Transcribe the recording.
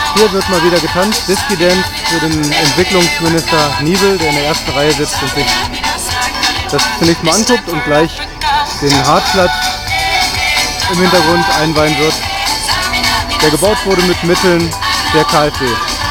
Hier wird mal wieder getanzt, Disky Dance für den Entwicklungsminister Niebel, der in der ersten Reihe sitzt und sich das zunächst mal anguckt und gleich den Hartplatz im Hintergrund einweihen wird, der gebaut wurde mit Mitteln der KfW.